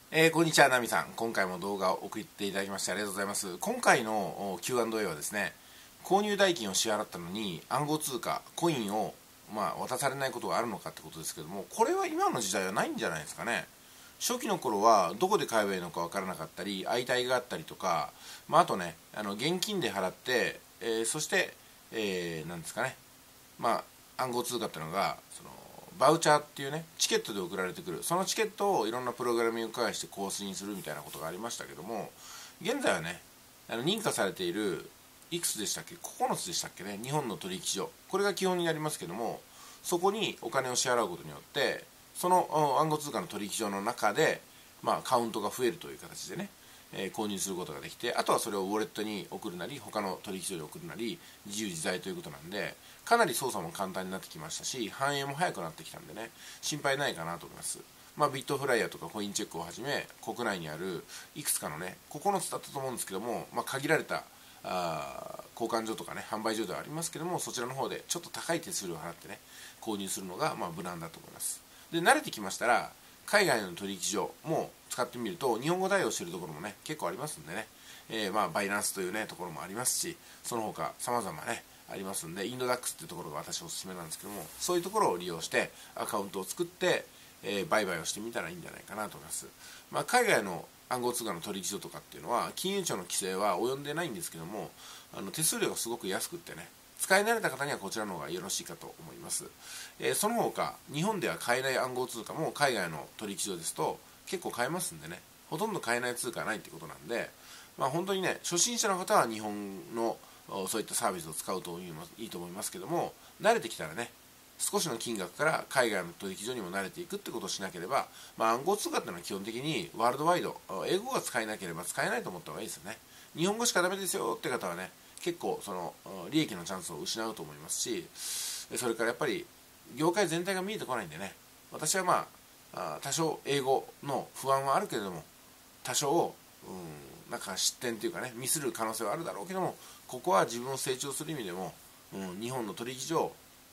こんにちは、ナミさん。今回も動画を送っていただきましてありがとうございます。今回の Q&A はですね、購入代金を支払ったのに暗号通貨、コインを渡されないことがあるのかってことですけども、これは今の時代はないんじゃないですかね。初期の頃はどこで買えばいいのか分からなかったり、相対があったりとか、あとね、現金で払って、そして、なんですかね、暗号通貨っていうのがバウチャーっていうねチケットで送られてくる、そのチケットをいろんなプログラミング開してコースにするみたいなことがありましたけども、現在はね認可されているいくつでしたっけ、9つでしたっけね、日本の取引所、これが基本になりますけども、そこにお金を支払うことによってその暗号通貨の取引所の中で、カウントが増えるという形でね、購入することができて、あとはそれをウォレットに送るなり他の取引所に送るなり自由自在ということなんで、かなり操作も簡単になってきましたし、反映も早くなってきたんでね、心配ないかなと思います。ビットフライヤーとかコインチェックをはじめ国内にあるいくつかのね9つだったと思うんですけども、限られた交換所とかね販売所ではありますけども、そちらの方でちょっと高い手数料を払ってね購入するのが無難だと思います。で慣れてきましたら海外の取引所も使ってみると日本語対応しているところもね結構ありますんでね、バイナンスというねところもありますし、その他様々ねありますんで、インドダックスっていうところが私おすすめなんですけども、そういうところを利用してアカウントを作って、売買をしてみたらいいんじゃないかなと思います。海外の暗号通貨の取引所とかっていうのは金融庁の規制は及んでないんですけども、手数料がすごく安くってね、使い慣れた方にはこちらの方がよろしいかと思います。その他日本では買えない暗号通貨も海外の取引所ですと結構買えますんでね、ほとんど買えない通貨はないってことなんで、本当にね初心者の方は日本のそういったサービスを使うといいと思いますけども、慣れてきたらね少しの金額から海外の取引所にも慣れていくってことをしなければ、暗号通貨っていうのは基本的にワールドワイド、英語が使えなければ使えないと思った方がいいですよね。日本語しかダメですよって方はね結構その利益のチャンスを失うと思いますし、それからやっぱり業界全体が見えてこないんでね、私は多少英語の不安はあるけれども、多少なんか失点というかねミスる可能性はあるだろうけども、ここは自分を成長する意味でも、日本の取引所を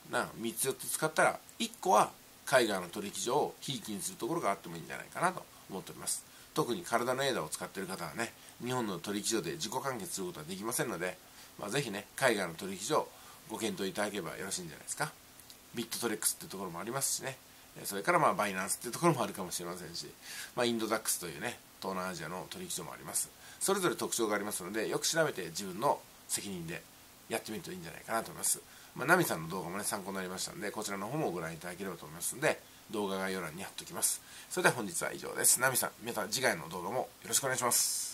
3つ4つ使ったら1個は海外の取引所をひいきにするところがあってもいいんじゃないかなと思っております。特に体のエーダを使っている方はね日本の取引所で自己完結することはできませんので、ぜひね海外の取引所をご検討いただければよろしいんじゃないですか。ビットトレックスっていうところもありますしね、それからバイナンスっていうところもあるかもしれませんし、インドダックスというね東南アジアの取引所もあります。それぞれ特徴がありますので、よく調べて自分の責任でやってみるといいんじゃないかなと思います。ナミさんの動画もね参考になりましたので、こちらの方もご覧いただければと思いますので、動画概要欄に貼っておきます。それでは本日は以上です。ナミさん、また次回の動画もよろしくお願いします。